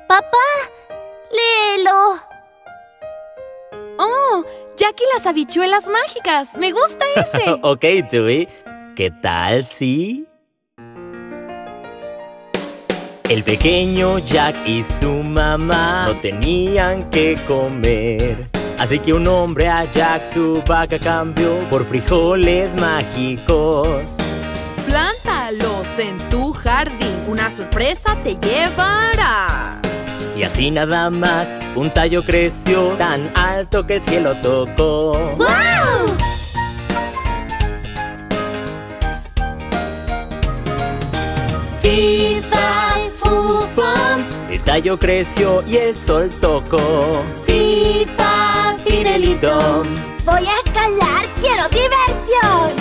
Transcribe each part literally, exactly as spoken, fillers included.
Papá, léelo. ¡Oh! Jack y las habichuelas mágicas. ¡Me gusta ese! Ok, Dewey. ¿Qué tal, sí? El pequeño Jack y su mamá no tenían que comer. Así que un hombre a Jack su vaca cambió por frijoles mágicos. Plántalos en tu jardín. Una sorpresa te llevarás. Y así nada más, un tallo creció tan alto que el cielo tocó. ¡Wow! Fi, fa, fu, fum. El tallo creció y el sol tocó. Fi, fa, fidelidom. Voy a escalar, quiero diversión.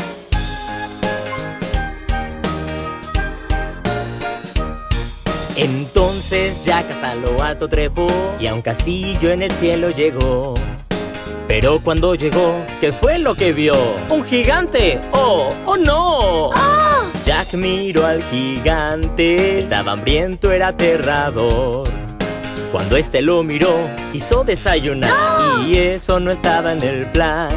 Entonces Jack hasta lo alto trepó y a un castillo en el cielo llegó. Pero cuando llegó, ¿qué fue lo que vio? ¡Un gigante! ¡Oh! ¡Oh no! ¡Oh! Jack miró al gigante. Estaba hambriento, era aterrador. Cuando este lo miró, quiso desayunar. ¡No! Y eso no estaba en el plan.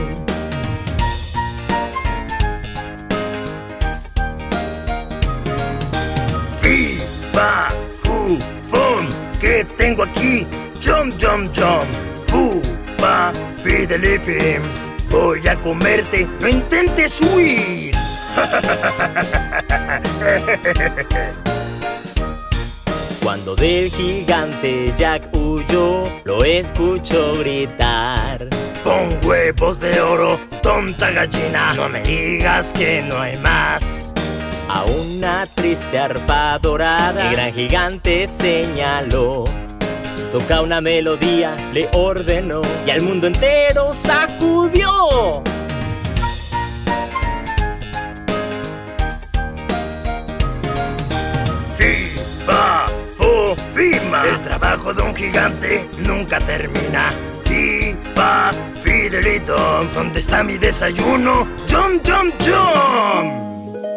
Fi, fa, fu, fum. ¿Qué tengo aquí? Jump, jump, jump. Fu, fa, fidelifim. Voy a comerte, no intentes huir. Cuando del gigante Jack huyó, lo escuchó gritar. Pon huevos de oro, tonta gallina. No me digas que no hay más. A una triste arpa dorada, el gran gigante señaló. Toca una melodía, le ordenó, y al mundo entero sacudió. Fi, fa, fu, fima. El trabajo de un gigante nunca termina. Fi, fa, fidelito. ¿Dónde está mi desayuno? Jump, jump, jump.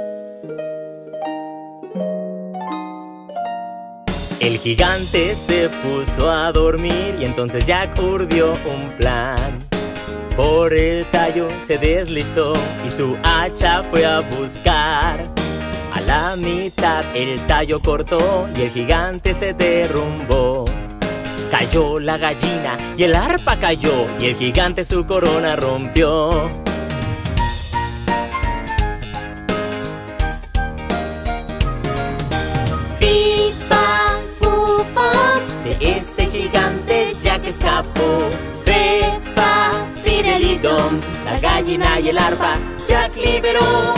El gigante se puso a dormir y entonces Jack urdió un plan. Por el tallo se deslizó y su hacha fue a buscar. A la mitad el tallo cortó y el gigante se derrumbó. Cayó la gallina y el arpa cayó y el gigante su corona rompió. Fi, fa, fu, fum. De ese gigante Jack escapó. Fe, fa, fidelidom. La gallina y el arpa Jack liberó.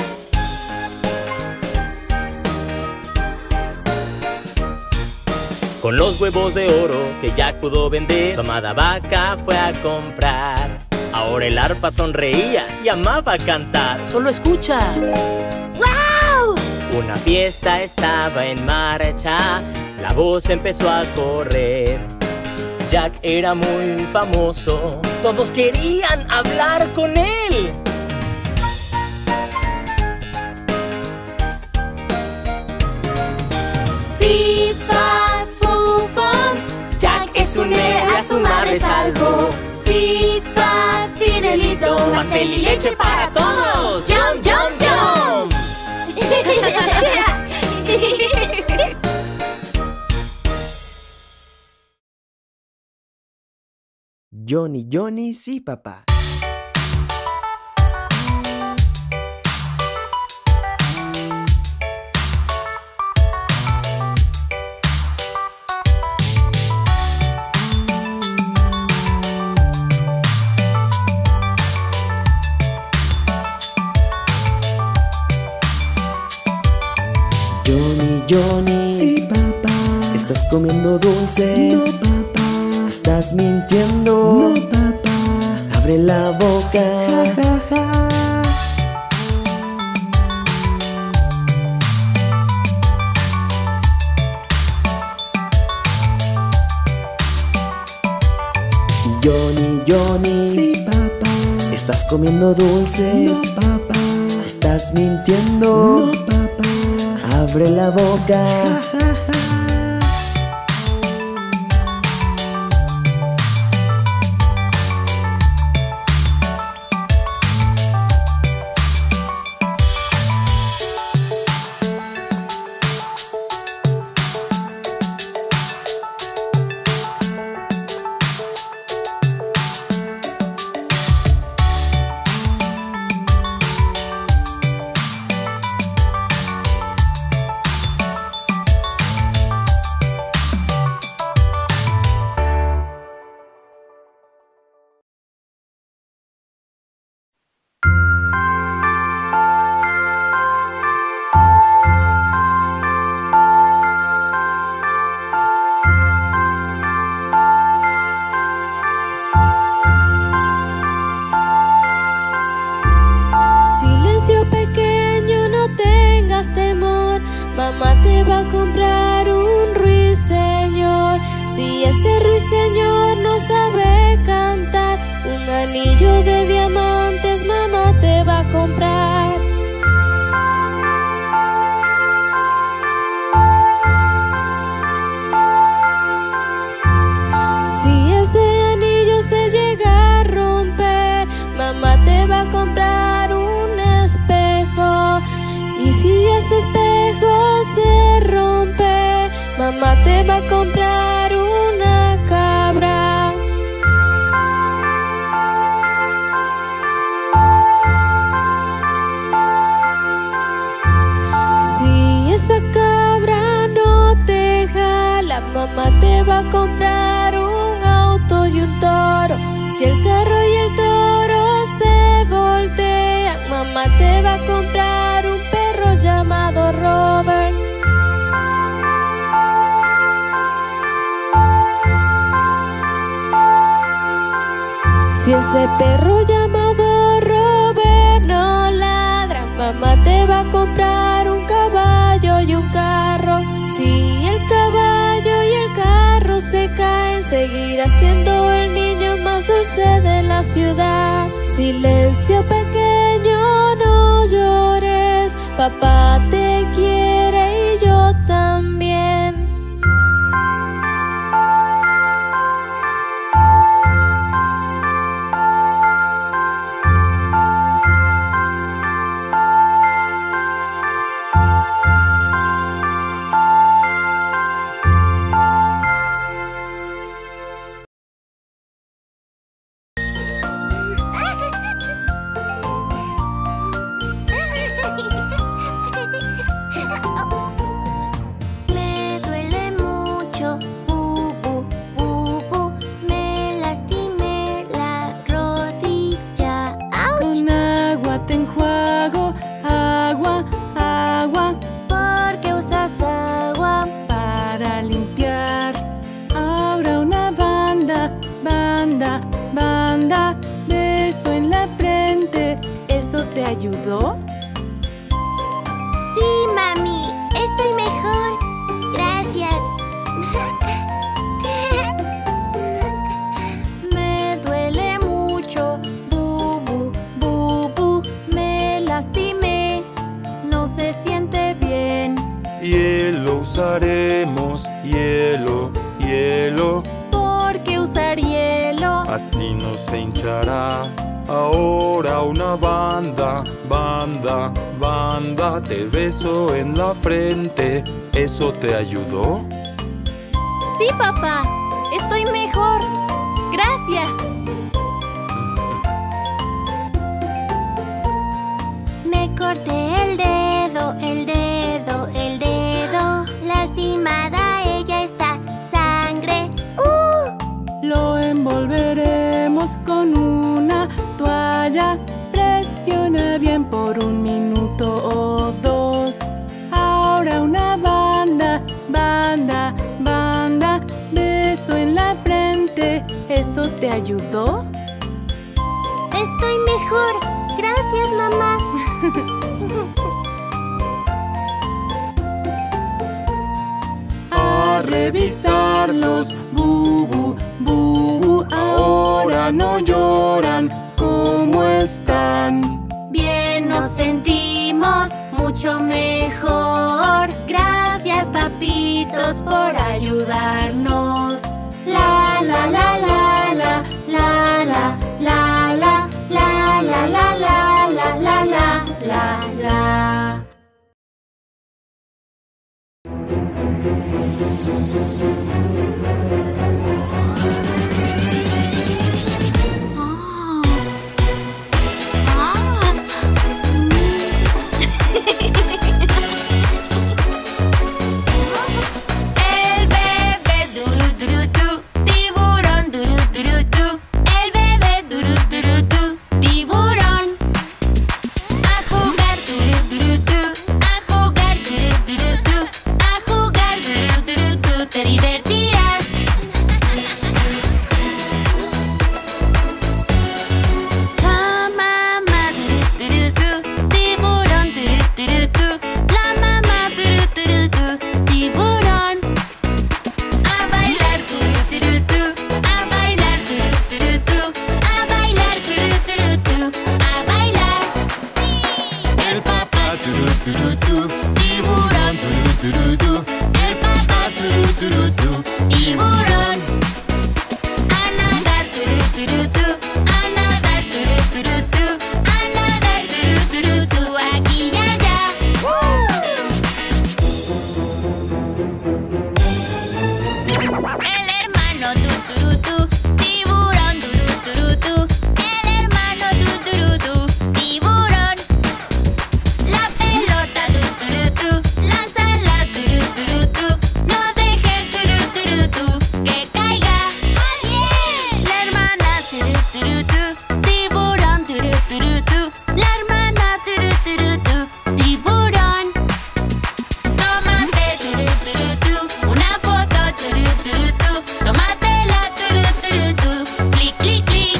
Con los huevos de oro que Jack pudo vender, su amada vaca fue a comprar. Ahora el arpa sonreía y amaba cantar. ¡Solo escucha! ¡Wow! Una fiesta estaba en marcha, la voz empezó a correr. Jack era muy famoso, todos querían hablar con él. Fi, fa, fu, fum. Jack es un héroe, a su madre salvó. Fi, fa, fidelito. Pastel y leche para todos. ¡Jump, jump, jump! Johnny, Johnny, sí, papá. Johnny, Johnny, Sí, papá. ¿estás comiendo dulces? No, papá. ¿Estás mintiendo? No, papá. Abre la boca. Ja, ja, ja. Johnny, Johnny, Sí, papá. ¿estás comiendo dulces? No, papá. ¿Estás mintiendo? No, papá. Abre la boca. Ja, ja, ja. mamá te va a comprar un ruiseñor. Si ese ruiseñor no sabe cantar, un anillo de diamantes mamá te va a comprar. Si ese anillo se llega a romper, mamá te va a comprar un espejo. Y si ese espejo se rompe, mamá te va a comprar una cabra. Si esa cabra no te jala, mamá te va a comprar un auto y un toro. Si el carro y el toro se voltean, mamá te va a comprar un perro llamado Robert. Si ese perro llamado Robert no ladra, mamá te va a comprar un caballo y un carro. Si el caballo y el carro se caen, seguirá siendo el niño más dulce de la ciudad. Silencio pequeño, no llores, papá te quiere y yo también. ¿Ayudó? Sí, mami, estoy mejor. Gracias. Me duele mucho, bubu, bubu, me lastimé, no se siente bien. Hielo usaremos, hielo, hielo. ¿Por qué usar hielo? Así no se hinchará. Ahora una banda, banda, banda, te beso en la frente. ¿Eso te ayudó? Sí, papá, estoy mejor. Gracias. Me corté el dedo, el dedo, el dedo. Lastimada ella está, sangre. ¡Uh! Lo envolveremos con una toalla. Presiona bien por un minuto o dos. Ahora una banda, banda, banda. Beso en la frente. ¿Eso te ayudó? Estoy mejor. Gracias, mamá. A revisarlos, bubu, bubu. Ahora no lloran. ¿Cómo están? Bien, nos sentimos mucho mejor. Gracias, papitos, por ayudarnos. La la la la la la la la la la la la la la la la la la. El bebé duru tiburón. A nadar, turu, turu, tu. A nadar, turu, turu, tu. A nadar, turu, turu, tu. Aquí y allá. El hermano tu, turu, tu. Tiburón, turu, turu, tu. El hermano tu, turu, tu. Tiburón. La pelota, tu, turu, tu. Lánzala, turu, turu, tu. No dejes, turu, turu, tu, que caiga. La hermana, turu, turu, tu. Tiburón, turu, turu, tu. La hermana, turu, turu, tu. Tiburón. Tómate, turu, turu, tu. Una foto, turu, turu, tu. Tómatela, turu, turu, tu. Clic, clic, clic.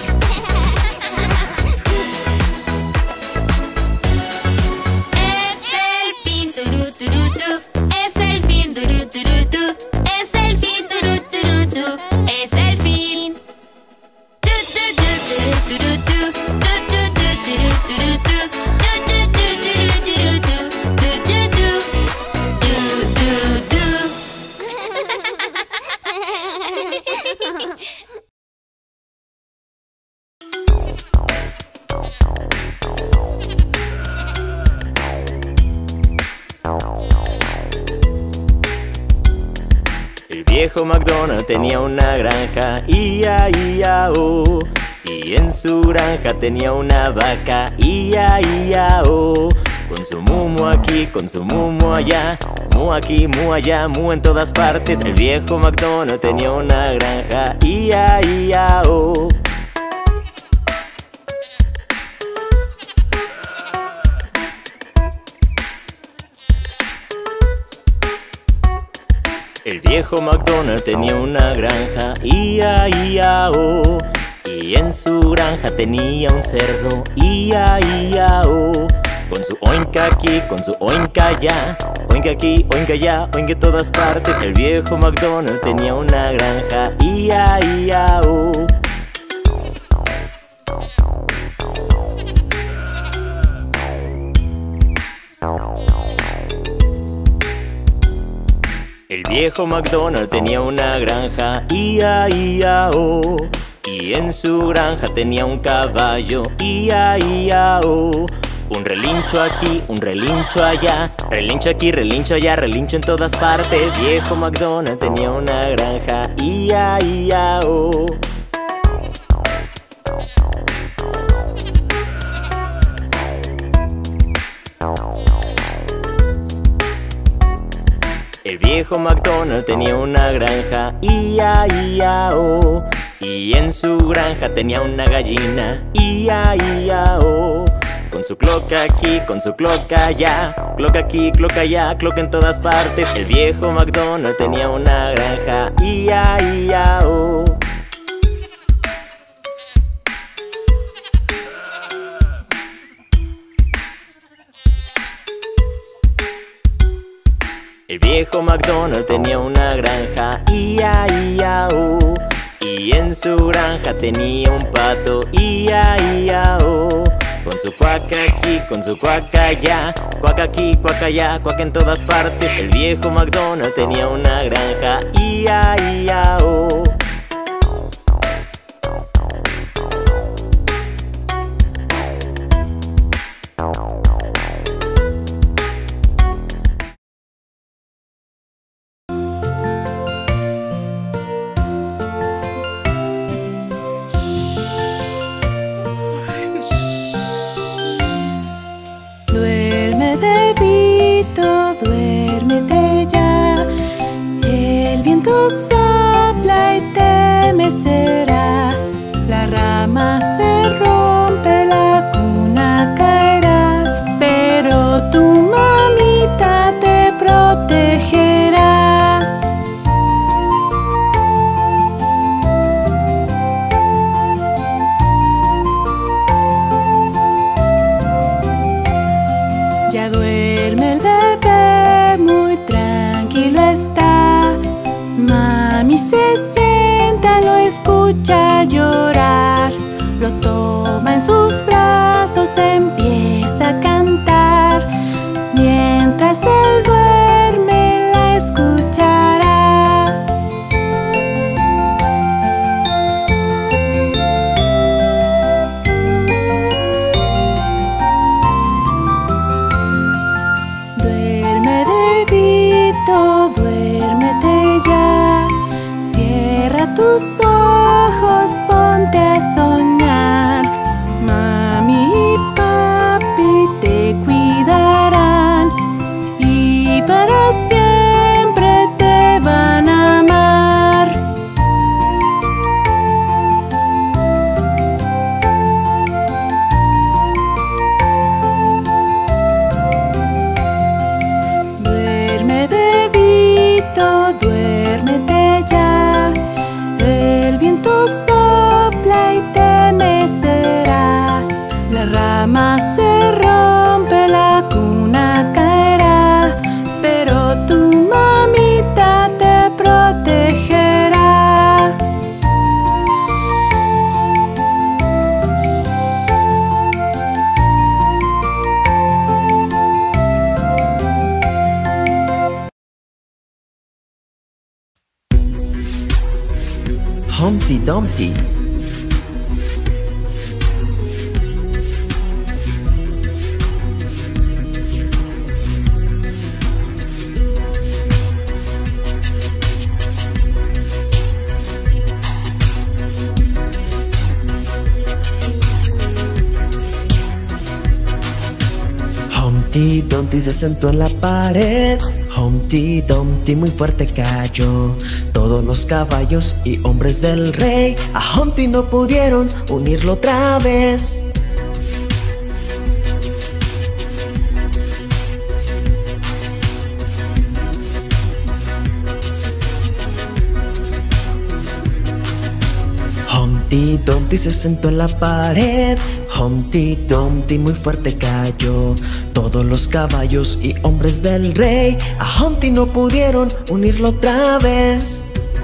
Es el fin, turu, turu, tu. Es el fin, turu, turu, tu. Es el fin, turu, turu, tu. Es el fin. Tu, tu, tu, turu, turu, tu. Tu, tu, tu, turu, turu, tu. Tu, tu, tu, turu, turu, tu. Tu, tu, tu. Tu, tu, tu. El viejo McDonald tenía una granja, ia, ia, oh. Y en su granja tenía una vaca, ia, ia, oh. Con su mumu aquí, con su mumu allá, mu aquí, mu allá, mu en todas partes. El viejo McDonald tenía una granja, ia, ia, oh. El viejo McDonald tenía una granja, ia, ia, oh. Y en su granja tenía un cerdo, ia, ia, oh. Con su oinka aquí, con su oinka allá, oinka aquí, oinka allá, oinka en todas partes. El viejo McDonald tenía una granja, ia, ia, oh. El viejo McDonald tenía una granja, ia, ia, oh. Y en su granja tenía un caballo, ia, ia, oh. Un relincho aquí, un relincho allá, relincho aquí, relincho allá, relincho en todas partes. Viejo McDonald tenía una granja, ia, ia, oh. El viejo McDonald tenía una granja, ia, ia, oh. Y en su granja tenía una gallina, ia, ia, oh. Con su cloca aquí, con su cloca allá, cloca aquí, cloca allá, cloca en todas partes. El viejo McDonald tenía una granja, ia, ia, oh. El viejo McDonald tenía una granja, ia, ia, oh. Y en su granja tenía un pato, ia, ia, oh. Con su cuaca aquí, con su cuaca allá, cuaca aquí, cuaca allá, cuaca en todas partes. El viejo McDonald tenía una granja, ia, ia, oh. Duérmete ya, el viento sopla Humpty Dumpty. Humpty Dumpty se sentó en la pared. Humpty Dumpty muy fuerte cayó. Todos los caballos y hombres del rey a Humpty no pudieron unirlo otra vez. Humpty Dumpty se sentó en la pared. Humpty Dumpty muy fuerte cayó. Todos los caballos y hombres del rey a Humpty no pudieron unirlo otra vez.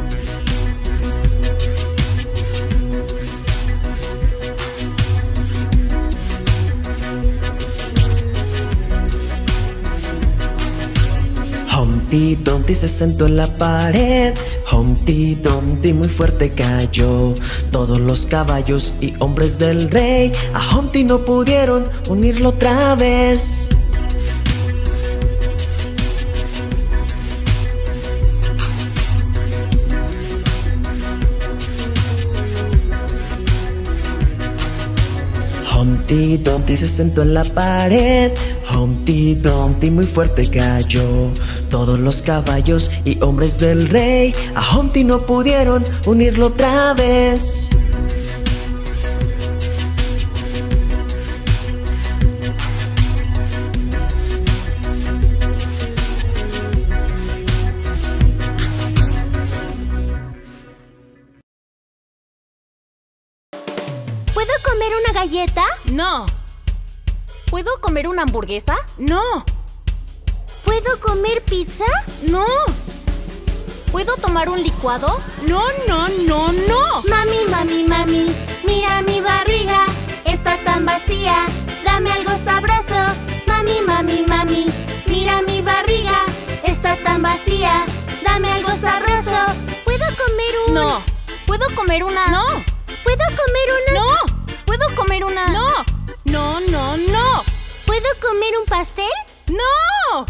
Humpty Dumpty se sentó en la pared. Humpty Dumpty muy fuerte cayó. Todos los caballos y hombres del rey a Humpty no pudieron unirlo otra vez. Humpty Dumpty se sentó en la pared. Humpty Dumpty muy fuerte cayó. Todos los caballos y hombres del rey a Humpty no pudieron unirlo otra vez. ¿Puedo comer una galleta? No. ¿Puedo comer una hamburguesa? No. ¿Puedo comer pizza? No. ¿Puedo tomar un licuado? No, no, no, no. Mami, mami, mami, mira mi barriga, está tan vacía, dame algo sabroso. Mami, mami, mami, mira mi barriga, está tan vacía, dame algo sabroso. ¿Puedo comer un...? No. ¿Puedo comer una...? No. ¿Puedo comer una...? No. ¿Puedo comer una...? No. No, no, no. ¿Puedo comer un pastel? ¡No!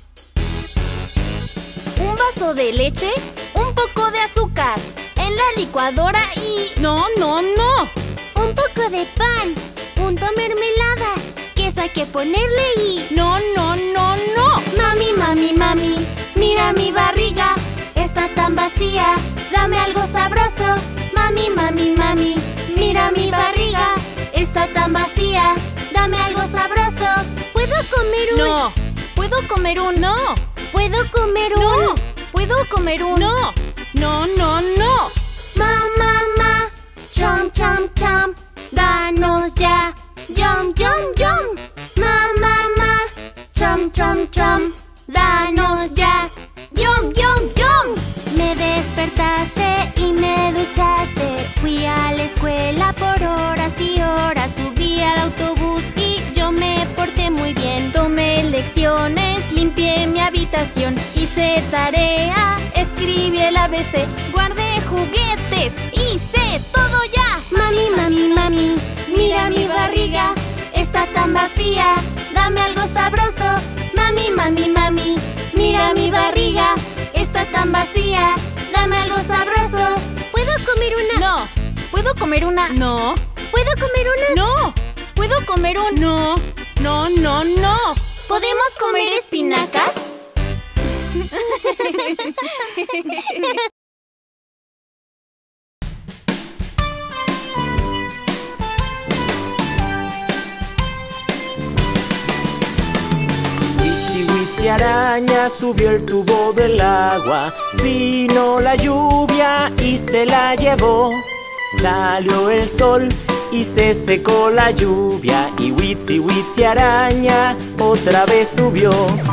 Un vaso de leche, un poco de azúcar, en la licuadora y... No, no, no. Un poco de pan, punto mermelada, queso hay que ponerle y... No, no, no, no. Mami, mami, mami, mira mi barriga, está tan vacía, dame algo sabroso. Mami, mami, mami, mira mi barriga, está tan vacía, dame algo sabroso. ¿Puedo comer un...? No. ¿Puedo comer un...? No. ¿Puedo comer un...? No. ¿Puedo comer un...? No. No, no, no. Ma, ma, ma, chom, chom, chom, danos ya, yum, yum, yum. Ma, ma, ma, chom, chom, chom, danos ya, yum, yum, yum. Me despertaste y me duchaste, fui a la escuela por horas y horas, subí al autobús y yo me porté muy bien. Tomé lecciones, limpié mi habitación, hice tarea, escribí el A B C, guardé juguetes, hice todo ya. Mami, mami, mami, mira mi barriga, está tan vacía, dame algo sabroso. Mami, mami, mami, mira mi barriga, está tan vacía, dame algo sabroso. ¿Puedo comer una...? No. ¿Puedo comer una...? No. ¿Puedo comer unas...? No. ¿Puedo comer un...? No. No, no, no. ¿Podemos comer espinacas? Witsi, Witsi araña subió el tubo del agua. Vino la lluvia y se la llevó. Salió el sol y se secó la lluvia. Y Witsi, Witsi araña otra vez subió.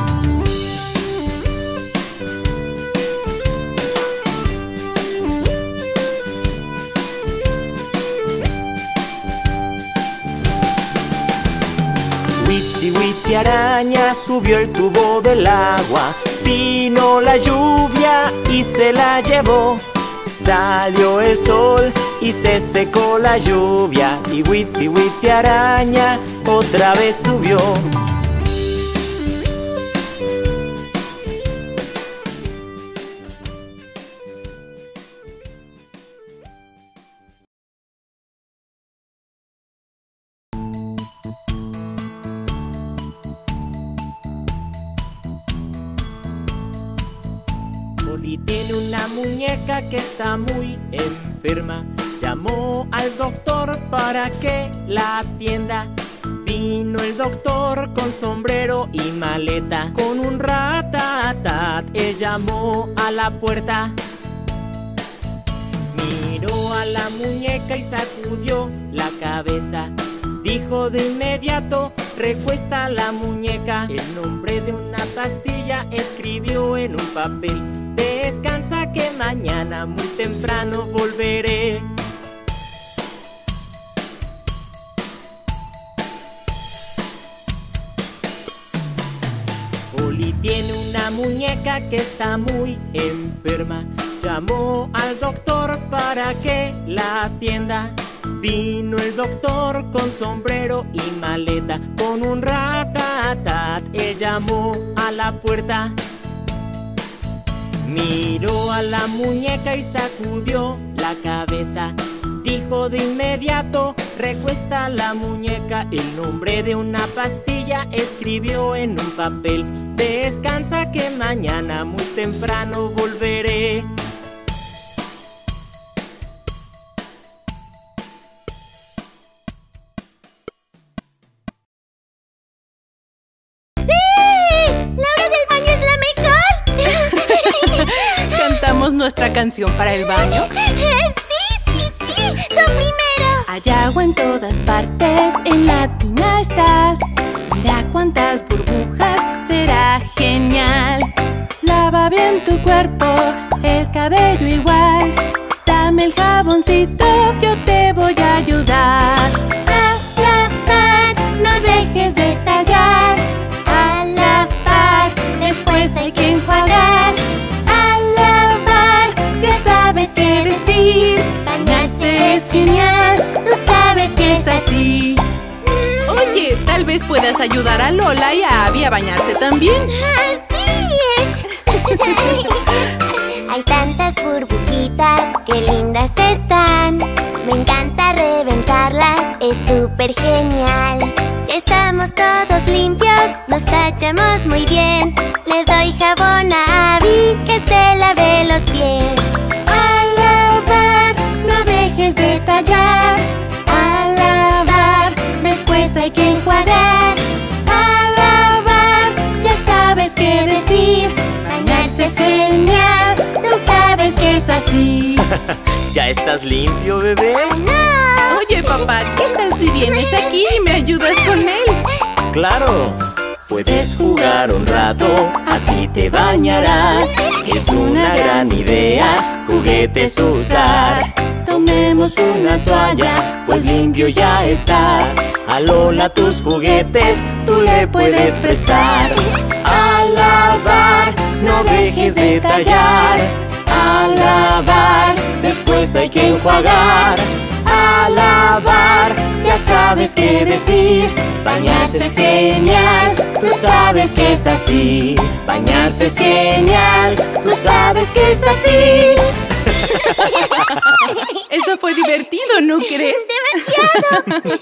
Witsi, Witsi araña subió el tubo del agua. Vino la lluvia y se la llevó. Salió el sol y se secó la lluvia, y Witsi Witsi araña otra vez subió. Oli tiene una muñeca que está muy enferma. Llamó al doctor para que la atienda. Vino el doctor con sombrero y maleta. Con un ratatat él llamó a la puerta. Miró a la muñeca y sacudió la cabeza. Dijo de inmediato: recuesta la muñeca. El nombre de una pastilla escribió en un papel. Descansa que mañana muy temprano volveré. Oli tiene una muñeca que está muy enferma. Llamó al doctor para que la atienda. Vino el doctor con sombrero y maleta. Con un ratatat él llamó a la puerta. Miró a la muñeca y sacudió la cabeza. Dijo de inmediato: recuesta la muñeca. El nombre de una pastilla escribió en un papel. Descansa que mañana muy temprano volveré. Nuestra canción para el baño. Sí, sí, sí, tú primero. Hay agua en todas partes, en la tina estás. Mira cuántas burbujas, será genial. Lava bien tu cuerpo, el cabello igual. Dame el jaboncito, yo te voy a ayudar. A lavar, no dejes de tallar. A lavar, después hay que enjuagar. Bañarse es genial, tú sabes que es así. Oye, tal vez puedas ayudar a Lola y a Abby a bañarse también. ¡Sí! Hay tantas burbujitas, qué lindas están. Me encanta reventarlas, es súper genial. Ya estamos todos limpios, nos tachamos muy bien. Le doy jabón a Abby, que se lave los pies. No dejes de tallar. A lavar, después hay que enjuagar. A lavar, ya sabes qué decir. Bañarse es genial, tú sabes que es así. ¿Ya estás limpio, bebé? ¡No! Oye, papá, ¿qué tal si vienes aquí y me ayudas con él? ¡Claro! Puedes jugar un rato, así te bañarás. Es una gran idea, juguetes usar. Tomemos una toalla, pues limpio ya estás. A Lola tus juguetes tú le puedes prestar. A lavar, no dejes de tallar. A lavar, después hay que enjuagar. A lavar, ya sabes qué decir. Bañarse es genial, tú sabes que es así. Bañarse es genial, tú sabes que es así. Eso fue divertido, ¿no crees? ¡Demasiado!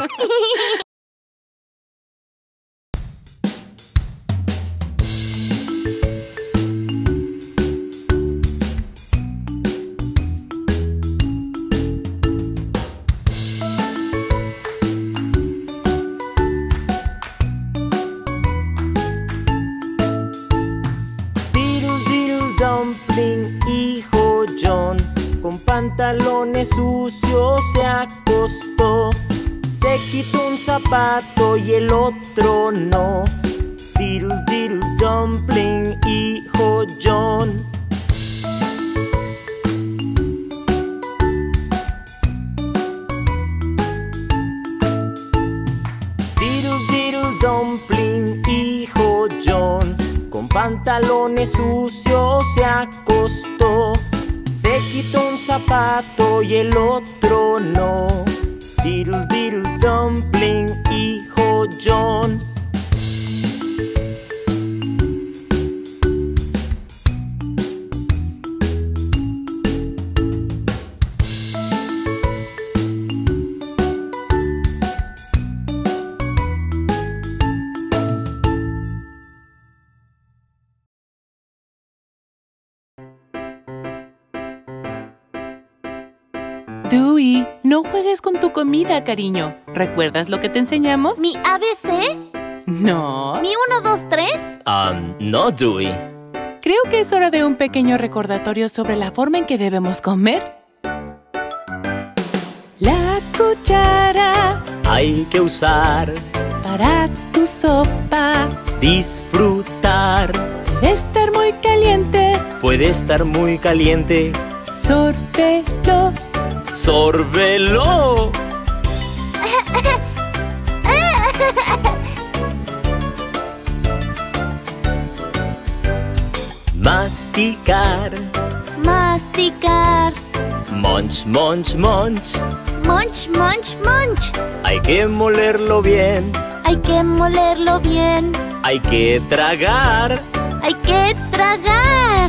Dumpling, hijo John, con pantalones sucios se acostó. Se quitó un zapato y el otro no. Diddle diddle dumpling, hijo John. Diddle diddle dumpling, hijo John, con pantalones sucios se acostó. Se quitó necesito un zapato y el otro no. Diddle diddle dumpling, hijo John. Dewey, no juegues con tu comida, cariño. ¿Recuerdas lo que te enseñamos? ¿Mi A B C? No. ¿Mi uno, dos, tres? Um, no, Dewey. Creo que es hora de un pequeño recordatorio sobre la forma en que debemos comer. La cuchara Hay que usar, para tu sopa. disfrutar. Debe estar muy caliente. Puede estar muy caliente. Sórbelo. ¡Sórbelo! Masticar. Masticar. Munch, munch, munch. Munch, munch, munch. Hay que molerlo bien. Hay que molerlo bien. Hay que tragar. Hay que tragar.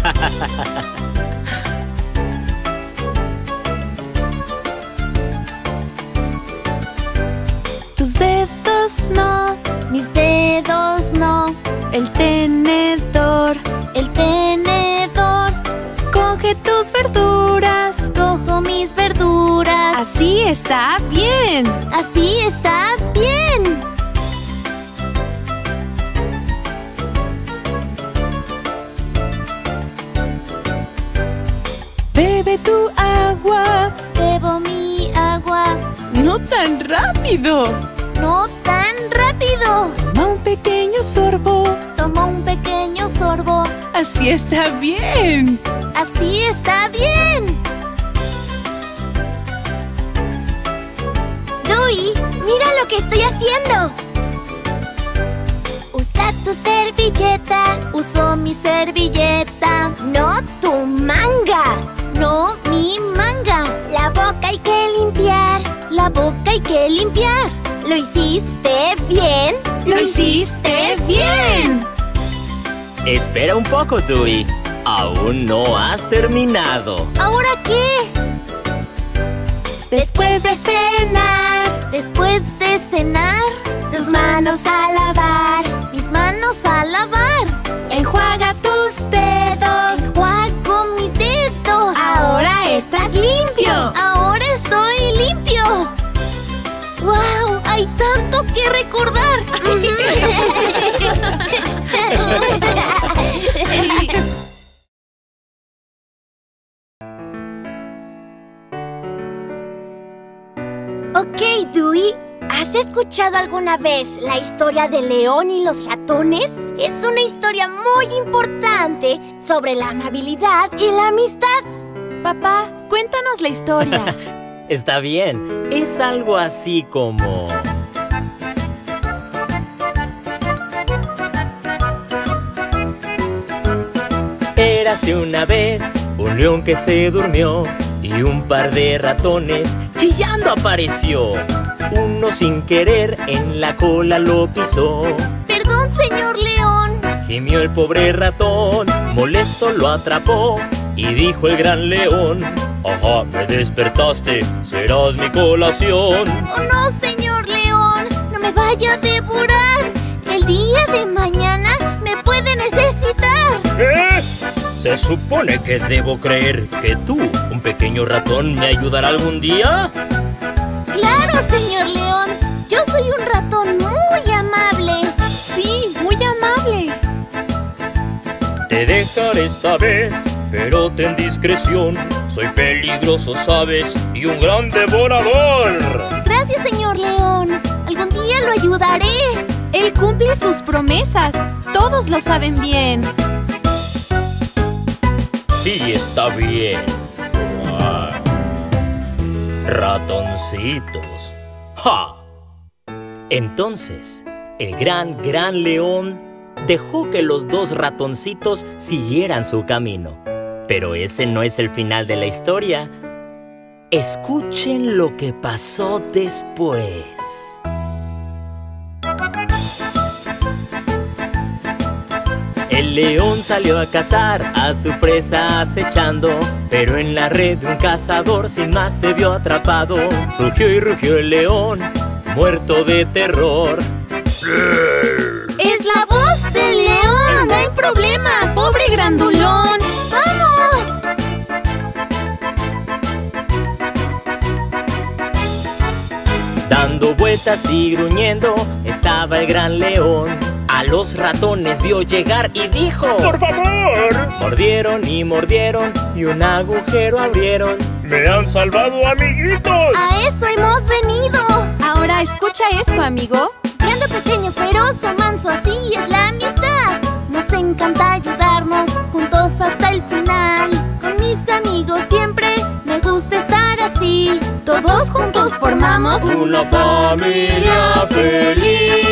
Tus dedos no. Mis dedos no. El tenedor. El tenedor. Coge tus verduras. Cojo mis verduras. Así está bien. Así está bien. Bebe tu agua. Bebo mi agua. No tan rápido. No tan rápido. Toma un pequeño sorbo. Tomo un pequeño sorbo. Así está bien. Así está bien. Dewey, mira lo que estoy haciendo. Usa tu servilleta. Uso mi servilleta. No tu manga. No mi manga. La boca hay que limpiar. La boca hay que limpiar. ¿Lo hiciste bien? ¡Lo hiciste bien! Espera un poco, Dewey. Aún no has terminado. ¿Ahora qué? Después de cenar, Después de cenar, tus manos a lavar. mis manos a lavar. Enjuaga tus dedos. Enjuago mis dedos. Ahora estás limpio. Ahora estoy limpio. ¡Wow! Hay tanto que recordar. Ok, Dewey, ¿has escuchado alguna vez la historia del león y los ratones? Es una historia muy importante sobre la amabilidad y la amistad. Papá, cuéntanos la historia. Está bien. Es algo así como... Érase una vez un león que se durmió y un par de ratones chillando apareció. Uno sin querer en la cola lo pisó. Perdón, señor león. Gimió el pobre ratón, molesto lo atrapó y dijo el gran león: ajá, me despertaste, serás mi colación. Oh no, señor león, no me vaya a devorar. El día de mañana me puede necesitar. ¿Qué? ¿Se supone que debo creer que tú, un pequeño ratón, me ayudará algún día? Claro, señor león. Yo soy un ratón muy amable. Sí, muy amable. Te dejaré esta vez, pero ten discreción. Soy peligroso, sabes, y un gran devorador. Gracias, señor león. Algún día lo ayudaré. Él cumple sus promesas. Todos lo saben bien. Sí, está bien. Ah. Ratoncitos. ¡Ja! Entonces, el gran, gran león dejó que los dos ratoncitos siguieran su camino. Pero ese no es el final de la historia. Escuchen lo que pasó después. El león salió a cazar a su presa acechando, pero en la red de un cazador sin más se vio atrapado. Rugió y rugió el león, muerto de terror. ¡Es la voz del león! ¡Está en problemas! ¡Pobre grandulón! ¡Vamos! Dando vueltas y gruñendo estaba el gran león. A los ratones vio llegar y dijo: ¡por favor! Mordieron y mordieron y un agujero abrieron. ¡Me han salvado, amiguitos! ¡A eso hemos venido! Ahora escucha esto, amigo. Grande, pequeño, feroz o manso, así es la amistad. Nos encanta ayudarnos juntos hasta el final. Con mis amigos siempre me gusta estar así. Todos juntos formamos una familia feliz.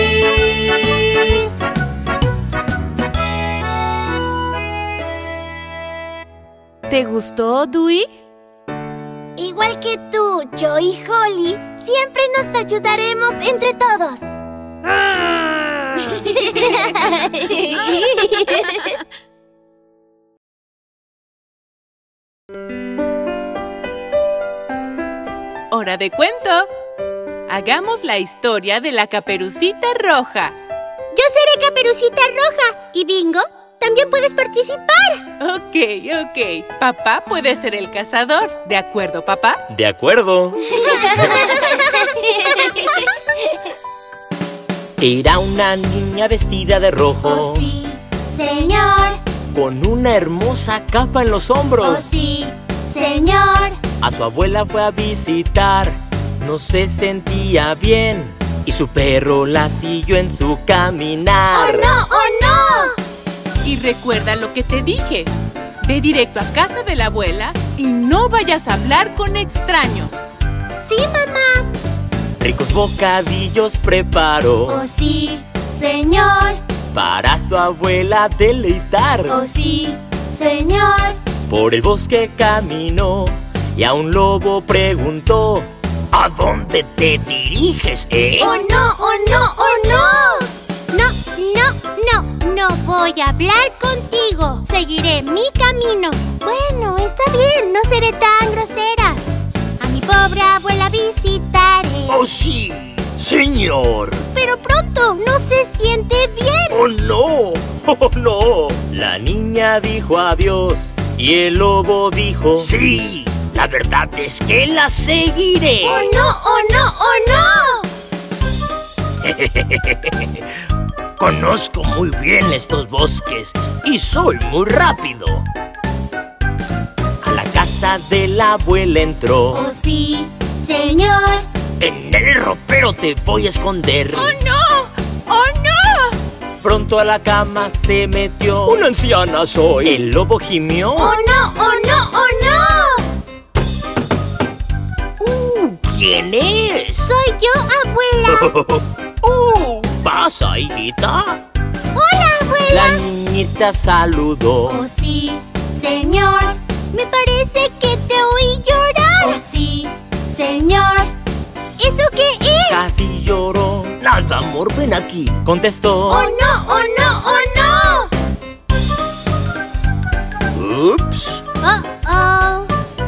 ¿Te gustó, Dewey? Igual que tú, yo y Holly, siempre nos ayudaremos entre todos. ¡Hora de cuento! Hagamos la historia de la Caperucita Roja. Yo seré Caperucita Roja. ¿Y Bingo? También puedes participar. Ok, ok. Papá puede ser el cazador. ¿De acuerdo, papá? De acuerdo. Era una niña vestida de rojo. Oh, sí, señor. Con una hermosa capa en los hombros. Oh, sí, señor. A su abuela fue a visitar. No se sentía bien y su perro la siguió en su caminar. ¡Oh, no! ¡Oh, no! Y recuerda lo que te dije. Ve directo a casa de la abuela y no vayas a hablar con extraños. Sí, mamá. Ricos bocadillos preparó. Oh, sí, señor. Para su abuela deleitar. Oh, sí, señor. Por el bosque caminó y a un lobo preguntó: ¿a dónde te diriges, eh? ¡Oh, no! ¡Oh, no! ¡Oh, no! No, no, no, no voy a hablar contigo. Seguiré mi camino. Bueno, está bien, no seré tan grosera. A mi pobre abuela visitaré. ¡Oh, sí, señor! Pero pronto, no se siente bien. ¡Oh, no! ¡Oh, no! La niña dijo adiós y el lobo dijo: sí, la verdad es que la seguiré. ¡Oh, no! ¡Oh, no! ¡Oh, no! Conozco muy bien estos bosques y soy muy rápido. A la casa de la abuela entró. Oh, sí, señor. En el ropero te voy a esconder. ¡Oh, no! ¡Oh, no! Pronto a la cama se metió. ¡Una anciana soy! El lobo gimió. ¡Oh, no! ¡Oh, no! ¡Oh, no! Uh, ¿quién es? Soy yo, abuela. ¡Uh! ¿Pasa, hijita? Hola, abuela. La niñita saludó. Oh, sí, señor. Me parece que te oí llorar. Oh, sí, señor. ¿Eso qué es? Casi lloró. Nada, amor, ven aquí. Contestó. ¡Oh, no! ¡Oh, no! ¡Oh, no! Ups. Oh, oh.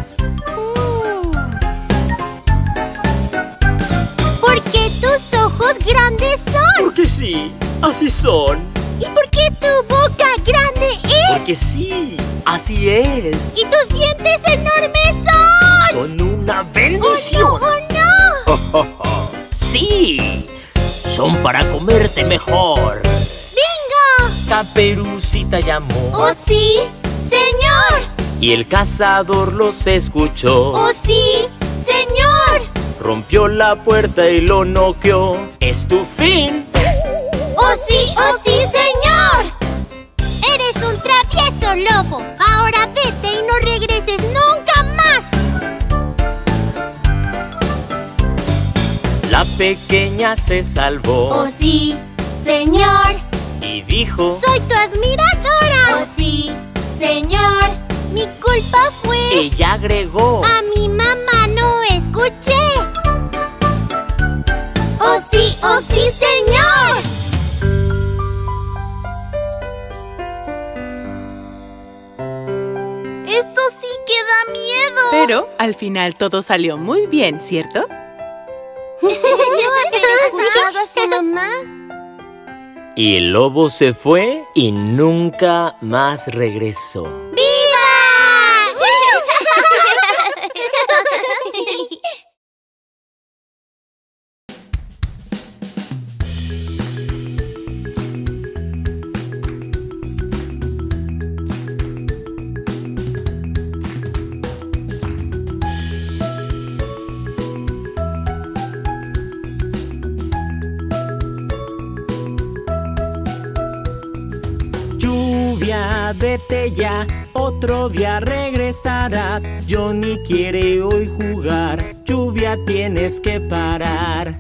¿Por qué tus ojos grandes son? Porque sí, así son. ¿Y por qué tu boca grande es? Porque sí, así es. ¿Y tus dientes enormes son? Son una bendición. ¡Oh, no! ¡Oh, no! Oh, oh, oh. Sí, son para comerte mejor. ¡Bingo! Caperucita llamó. ¡Oh, sí, señor! Y el cazador los escuchó. ¡Oh, sí, señor! Rompió la puerta y lo noqueó. ¡Es tu fin! ¡Oh, sí, oh, sí, señor! Eres un travieso lobo. Ahora vete y no regreses nunca más. La pequeña se salvó. ¡Oh, sí, señor! Y dijo: soy tu admiradora. ¡Oh, sí, señor! Mi culpa fue... Ella agregó. A mi mamá no escuché. ¡Oh sí, oh sí, señor! Esto sí que da miedo. Pero al final todo salió muy bien, ¿cierto? ¿Yo apenas escuchado a su mamá? Y el lobo se fue y nunca más regresó. ¡Viva! Lluvia, vete ya, otro día regresarás. Johnny quiere hoy jugar, lluvia tienes que parar.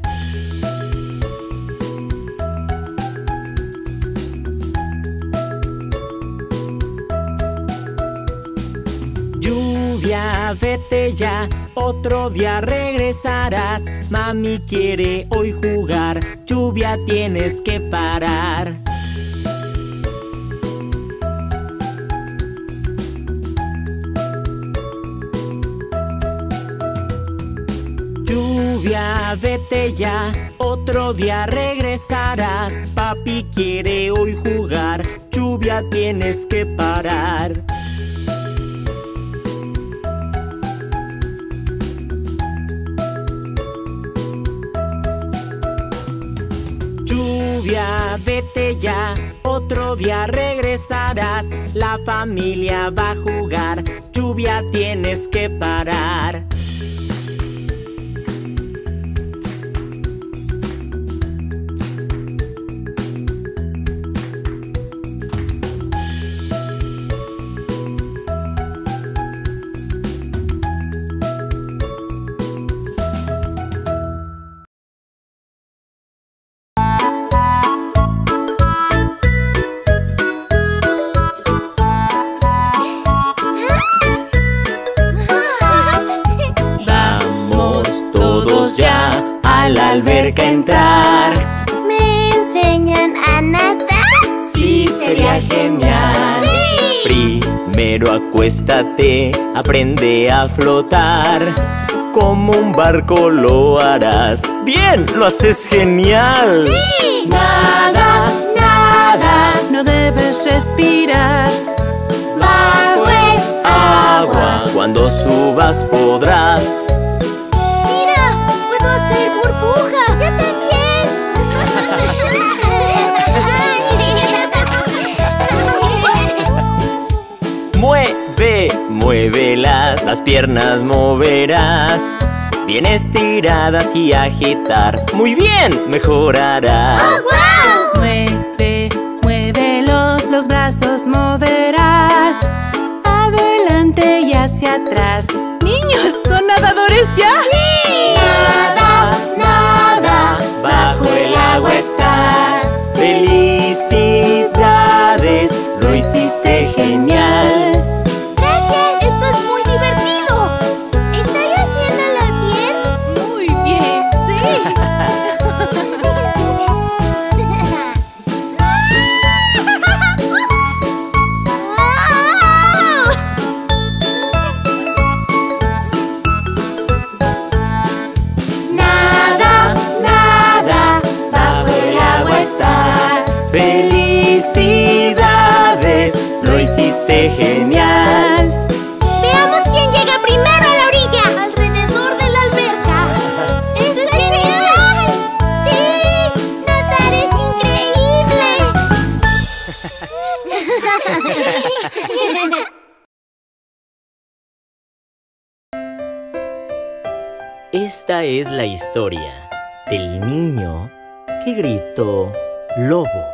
Lluvia, vete ya, otro día regresarás. Mami quiere hoy jugar, lluvia tienes que parar. Lluvia, vete ya, otro día regresarás. Papi quiere hoy jugar, lluvia tienes que parar. Lluvia, vete ya, otro día regresarás. La familia va a jugar, lluvia tienes que parar. A la alberca entrar. ¿Me enseñan a nadar? Sí, sería genial. Sí. Primero acuéstate, aprende a flotar. Como un barco lo harás. ¡Bien! ¡Lo haces genial! Sí. Nada, nada, no debes respirar bajo el agua. Cuando subas podrás. ¡Hacer burbujas! ¡Yo también! Mueve, muévelas, las piernas moverás. Bien estiradas y agitar. ¡Muy bien! Mejorarás. ¡Oh, wow! Mueve, muévelos, los brazos moverás. Adelante y hacia atrás. ¡Niños, son nadadores ya! ¡Sí! Nada, nada, bajo el agua estás. Felicidades, lo hiciste genial. Gracias, esto es muy divertido. ¿Estoy haciéndolo bien? Muy bien, sí. Nada, nada, bajo el agua estás. Felicidades, lo hiciste genial. Veamos quién llega primero a la orilla. Alrededor de la alberca. ¡Esto es genial! ¡Sí! ¡Nadar es increíble! Esta es la historia del niño que gritó lobo.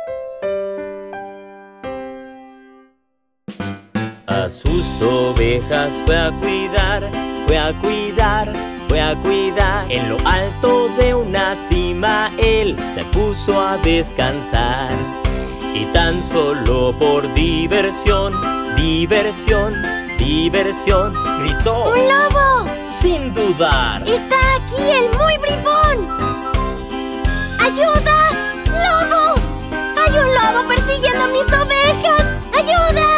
A sus ovejas fue a cuidar, fue a cuidar, fue a cuidar. En lo alto de una cima él se puso a descansar. Y tan solo por diversión, diversión, diversión, gritó. ¡Un lobo! Sin dudar. ¡Está aquí el muy bribón! ¡Ayuda! ¡Lobo! ¡Hay un lobo persiguiendo a mis ovejas! ¡Ayuda!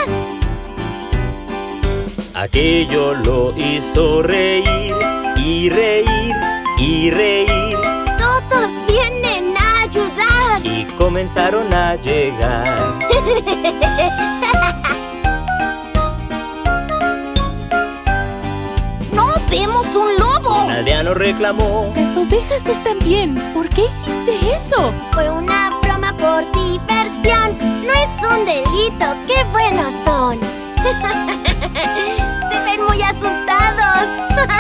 Aquello lo hizo reír y reír y reír. ¡Todos vienen a ayudar! Y comenzaron a llegar. ¡No vemos un lobo! Un aldeano reclamó. Las ovejas están bien. ¿Por qué hiciste eso? Fue una broma por diversión. No es un delito. ¡Qué buenos son! Se ven muy asustados.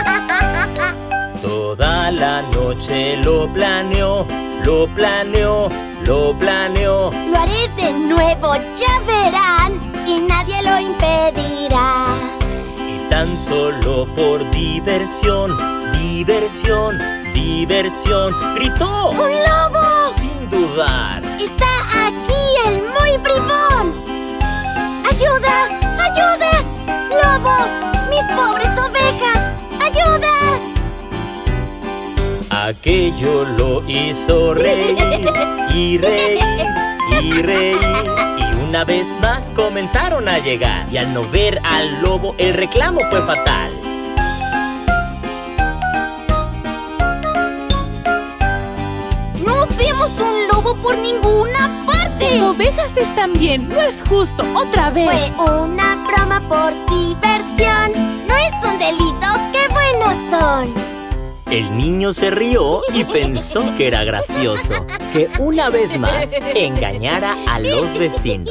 Toda la noche lo planeó, lo planeó, lo planeó. Lo haré de nuevo, ya verán, y nadie lo impedirá. Y tan solo por diversión, diversión, diversión, gritó. ¡Un lobo! Sin dudar. ¡Está aquí el muy bribón! ¡Ayuda! ¡Ayuda! ¡Lobo! ¡Mis pobres ovejas! ¡Ayuda! Aquello lo hizo reír y reír y reír. Y una vez más comenzaron a llegar. Y al no ver al lobo, el reclamo fue fatal. ¡No vemos un lobo por ninguna parte! Las ovejas están bien. No es justo. Otra vez. Fue una broma por diversión. No es un delito. ¡Qué buenos son! El niño se rió y pensó que era gracioso que una vez más engañara a los vecinos.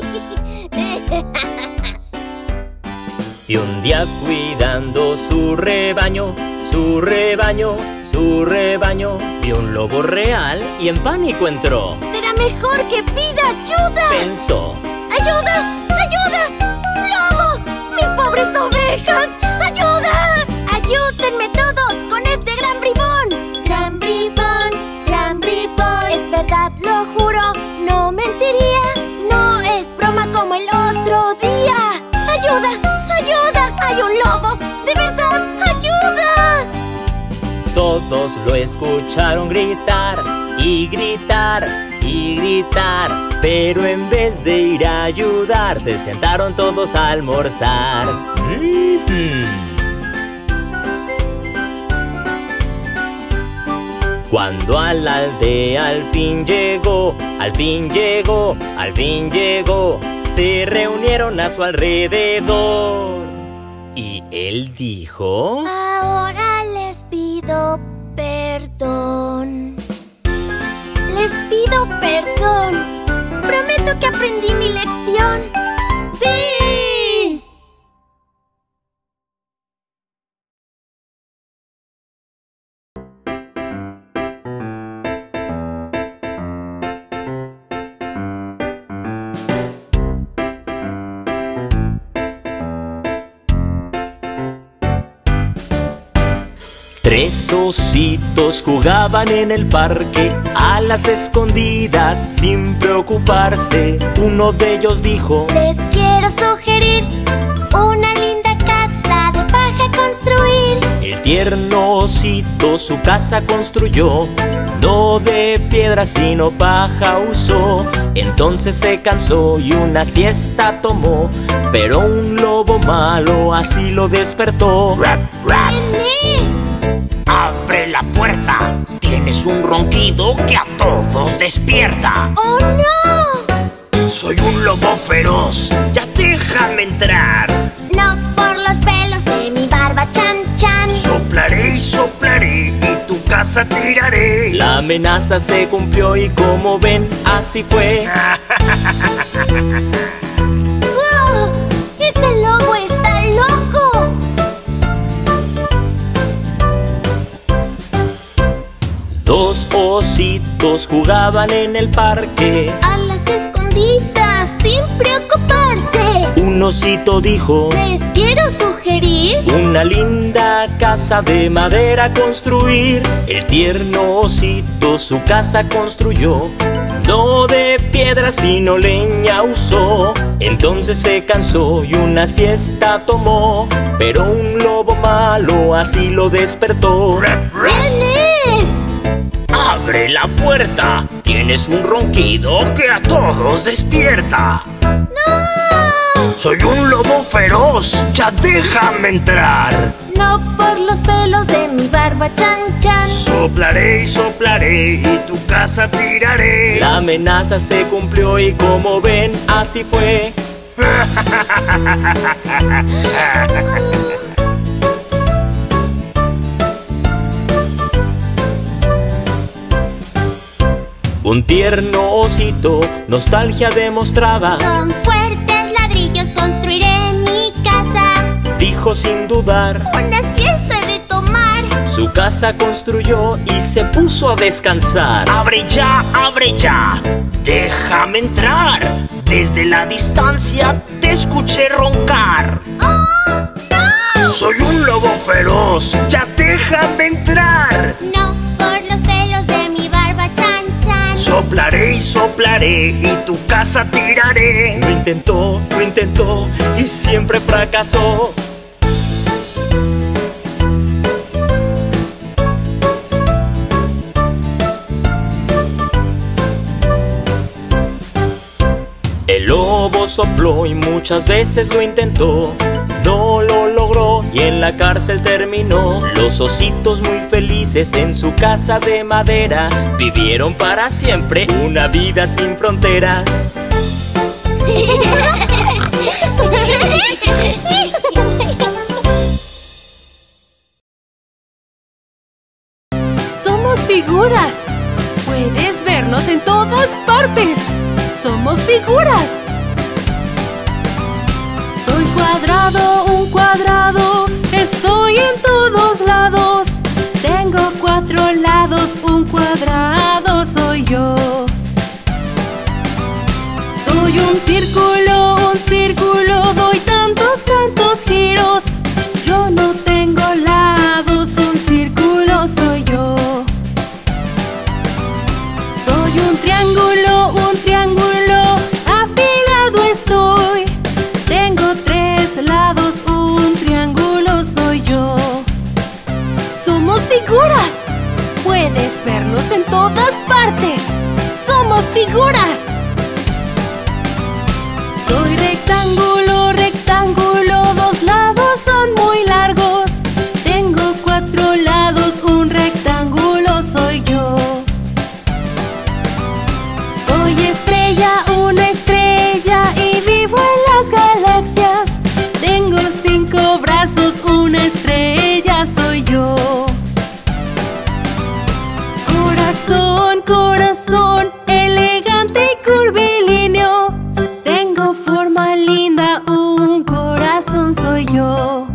Y un día cuidando su rebaño, su rebaño, su rebaño, vio un lobo real y en pánico entró. ¡Será mejor que pida ayuda! Pensó. ¡Ayuda! ¡Ayuda! ¡Lobo! ¡Mis pobres ovejas! ¡Ayuda! ¡Ayúdenme todos con este gran bribón! ¡Gran bribón! ¡Gran bribón! Es verdad, lo juro, no mentiría. No es broma como el otro día. ¡Ayuda! ¡Ayuda! ¡Hay un lobo! ¡De verdad! ¡Ayuda! Todos lo escucharon gritar y gritar y gritar. Pero en vez de ir a ayudar, se sentaron todos a almorzar. Mm-hmm. Cuando a la aldea al fin llegó, al fin llegó, al fin llegó, se reunieron a su alrededor. Y él dijo: ahora les pido perdón. Les pido perdón. Prometo que aprendí mi lección. ¡Sí! Tres ositos jugaban en el parque a las escondidas sin preocuparse. Uno de ellos dijo: les quiero sugerir una linda casa de paja construir. El tierno osito su casa construyó, no de piedra sino paja usó. Entonces se cansó y una siesta tomó, pero un lobo malo así lo despertó. ¡Rap, rap! ¡Abre la puerta! Tienes un ronquido que a todos despierta. ¡Oh, no! Soy un lobo feroz, ya déjame entrar. No por los pelos de mi barba, chan, chan. Soplaré y soplaré y tu casa tiraré. La amenaza se cumplió y como ven, así fue. ¡Wow! ¡Ese lobo está loco! Dos ositos jugaban en el parque a las escondidas sin preocuparse. Un osito dijo: les quiero sugerir una linda casa de madera construir. El tierno osito su casa construyó, No de piedra sino leña usó. Entonces se cansó y una siesta tomó. Pero un lobo malo así lo despertó. ¿Quién es? ¡Abre la puerta! Tienes un ronquido que a todos despierta. ¡No! Soy un lobo feroz, ya déjame entrar. No por los pelos de mi barba, chan chan. Soplaré y soplaré y tu casa tiraré. La amenaza se cumplió y como ven, así fue. Un tierno osito nostalgia demostraba. Con fuertes ladrillos construiré mi casa. Dijo sin dudar. Una siesta he de tomar. Su casa construyó y se puso a descansar. ¡Abre ya, abre ya! ¡Déjame entrar! Desde la distancia te escuché roncar. ¡Oh, no! Soy un lobo feroz, ya déjame entrar. No por los pelos de mi barba, chan chan. Soplaré y soplaré y tu casa tiraré. Lo intentó, lo intentó y siempre fracasó. El lobo sopló y muchas veces lo intentó. No lo logró y en la cárcel terminó. Los ositos muy felices en su casa de madera vivieron para siempre una vida sin fronteras. Somos figuras. Puedes vernos en todas partes. Somos figuras. Soy cuadrado, un cuadrado. Estoy en todos lados. Tengo cuatro lados, un cuadrado soy yo. Soy un círculo, un círculo. Doy tantos, tantos giros. Yo no tengo lados, un círculo soy yo. Soy un triángulo, un triángulo, afilado estoy. Tengo tres lados, un triángulo soy yo. Somos figuras. Puedes vernos en todas partes. Somos figuras. Soy rectángulo, rectángulo, dos lados son muy largos. Tengo cuatro lados, un rectángulo soy yo. Soy estrella, una estrella y vivo en las galaxias. Tengo cinco brazos, una estrella soy yo. Corazón, corazón, elegante y curvilíneo. Tengo forma linda, un corazón soy yo.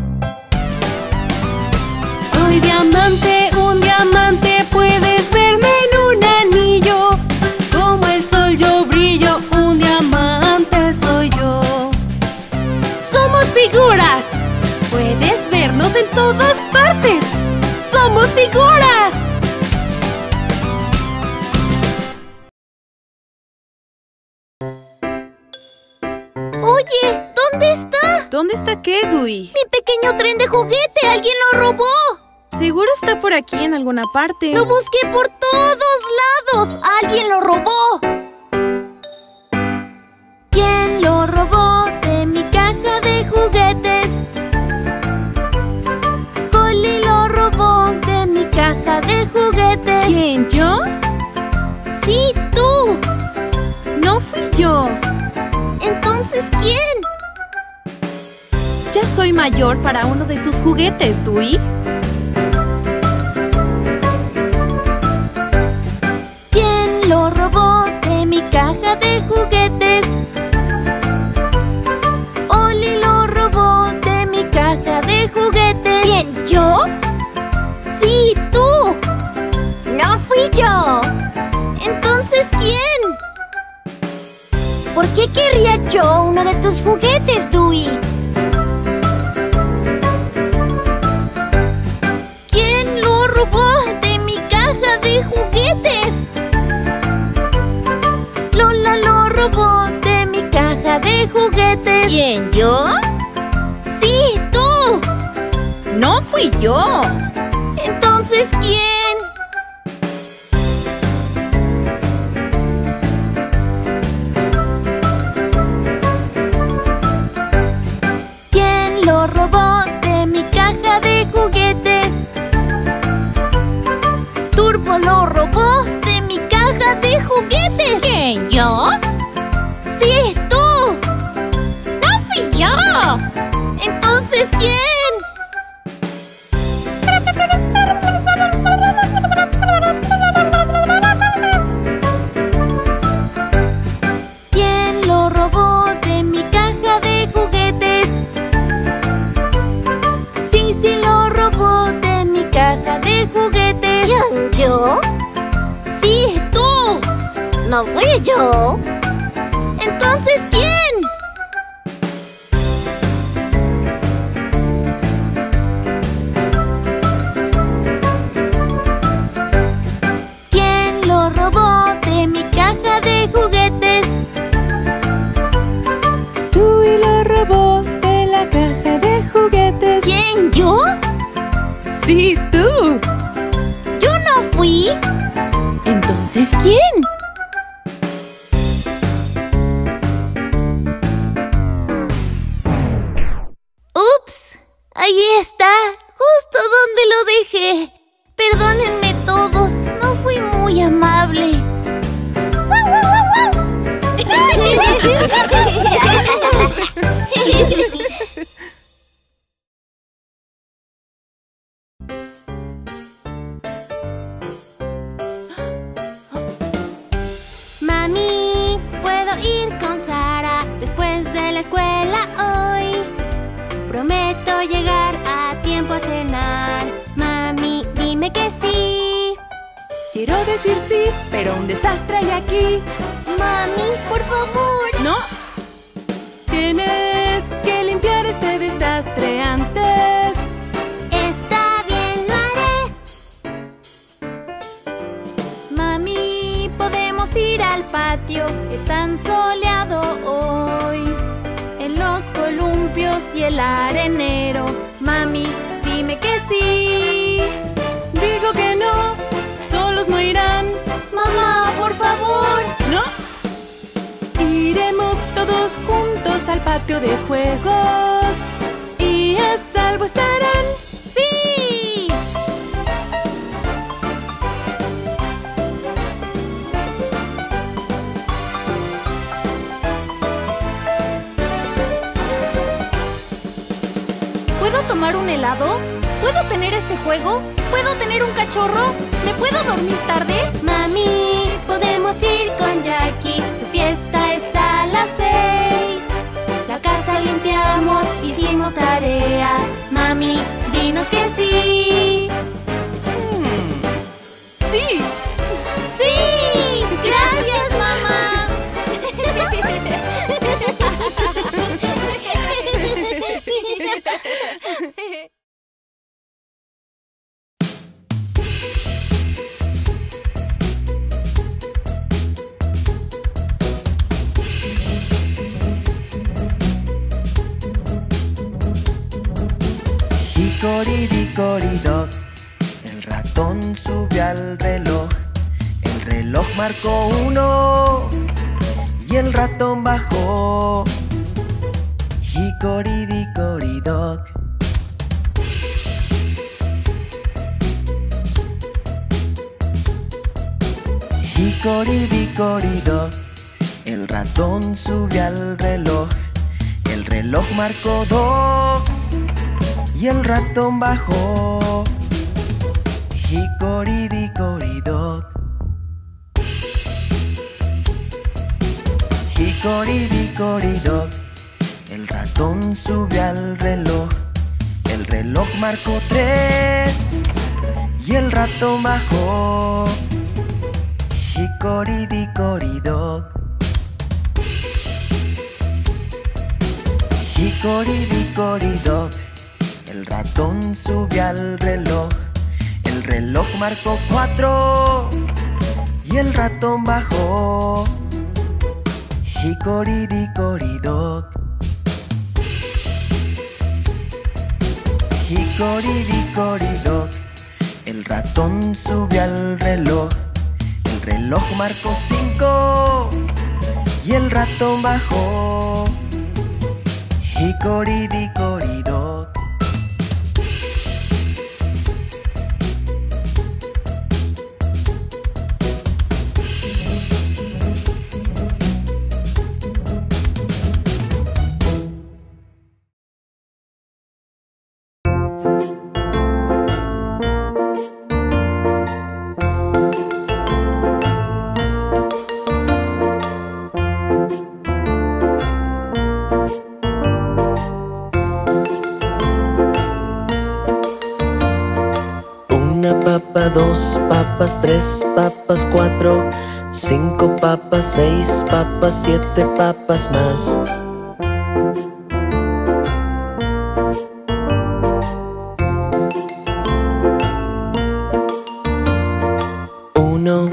Soy diamante, un diamante, puedes verme en un anillo. Como el sol yo brillo, un diamante soy yo. Somos figuras. Puedes vernos en todas partes. Somos figuras. Oye, ¿dónde está? ¿Dónde está qué, Dewey? Mi pequeño tren de juguete. Alguien lo robó. Seguro está por aquí en alguna parte. Lo busqué por todos lados. Alguien lo robó. ¿Quién lo robó de mi caja de juguetes? Holly lo robó de mi caja de juguetes. ¿Quién, yo? Sí, tú. No fui yo. Entonces, ¿quién? Ya soy mayor para uno de tus juguetes, Dewey. ¿Quién lo robó de mi caja de juguetes? Oli lo robó de mi caja de juguetes. ¿Quién, yo? Sí, tú. No fui yo. Entonces, ¿quién? ¿Por qué querría yo uno de tus juguetes, Dewey? ¿Quién lo robó de mi caja de juguetes? ¿Quién, yo? ¡Sí, tú! ¡No fui yo! Entonces, ¿quién? ¿Quién lo robó de mi caja de juguetes? Turbo lo robó de mi caja de juguetes. ¿Quién, yo? ¡Sí, tú! ¡No fui yo! Entonces, ¿quién? ¿Quién lo robó de mi caja de juguetes? Sí, sí lo robó de mi caja de juguetes. ¿Quién, yo? Sí, tú. No fui yo. Entonces, ¿quién? ¿Quién lo robó de mi caja de juguetes? Dewey lo robó de la caja de juguetes. ¿Quién, yo? Sí, tú. Yo no fui. Entonces, ¿quién? ¡Ups! Ahí está, justo donde lo dejé. Perdónenme todos, no fui muy amable. Mami, ¿puedo ir con Sara después de la escuela hoy? Prometo llegar a tiempo a cenar. Mami, dime que sí. Quiero decir sí, pero un desastre hay aquí. Mami, por favor. No. Tienes que limpiar este desastre antes. Está bien, lo haré. Mami, podemos ir al patio. Es tan soleado hoy. En los columpios y el arenero. Mami, dime que sí. Digo que no, solos no irán. Mamá, por favor. No. Iremos todos juntos al patio de juegos y a salvo estarán. ¡Sí! ¿Puedo tomar un helado? ¿Puedo tener este juego? ¿Puedo tener un cachorro? ¿Me puedo dormir tarde? Mami, podemos ir con Jackie. Su fiesta es a las seis. La casa limpiamos, hicimos tarea. Mami, dinos que sí. ¡Sí! ¡Sí! ¡Gracias, mamá! Hicoridicoridoc, el ratón subió al reloj. El reloj marcó uno y el ratón bajó. Hicoridicoridoc. Hicoridicoridoc, el ratón subió al reloj. El reloj marcó dos y el ratón bajó. Hicoridicoridoc. Hicoridicoridoc, el ratón subió al reloj. El reloj marcó tres y el ratón bajó. Hicoridicoridoc. Hicoridicoridoc, el ratón subió al reloj. El reloj marcó cuatro y el ratón bajó. Hicoridicoridoc. Hicoridicoridoc, el ratón subió al reloj. El reloj marcó cinco y el ratón bajó. Hicoridicoridoc. Dos papas, tres papas, cuatro, cinco papas, seis papas, siete papas más. Uno,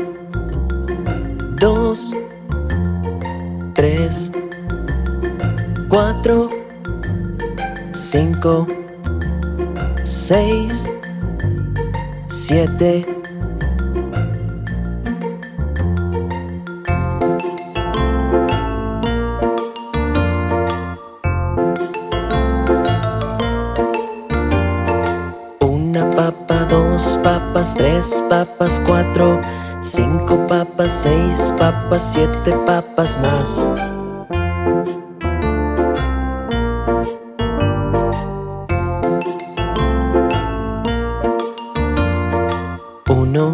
dos, tres, cuatro, cinco, seis, siete. Una papa, dos papas, tres papas, cuatro, cinco papas, seis papas, siete papas más. Uno,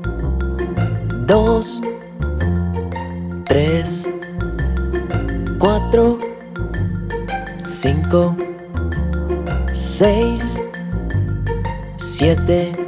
dos, tres, cuatro, cinco, seis, siete.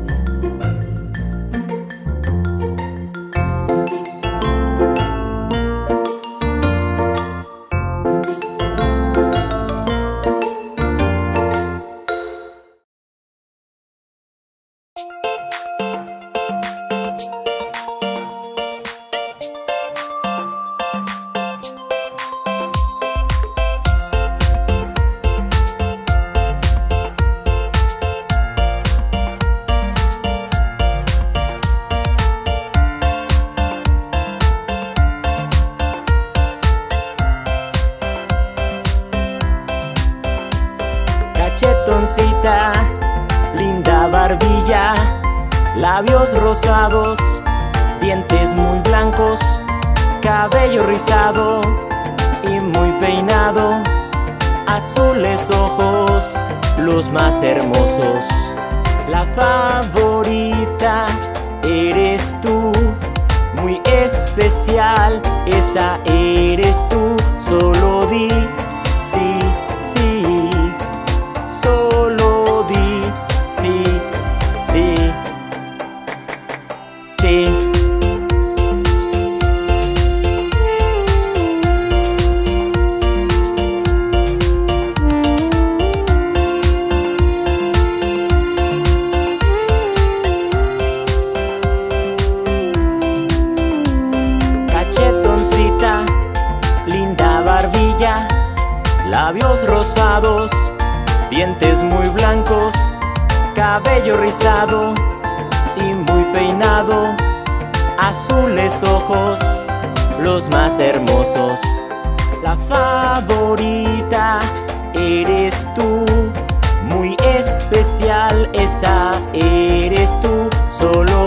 Cachetoncita, linda barbilla, labios rosados, dientes muy blancos, cabello rizado y muy peinado, azules ojos, los más hermosos. La favorita eres tú, muy especial, esa eres tú. Solo di sí, sí, solo di sí, sí, sí. Cachetoncita, linda barbilla, labios rosados, dientes muy blancos, cabello rizado y muy peinado, azules ojos, los más hermosos. La favorita eres tú, muy especial, esa eres tú. Solo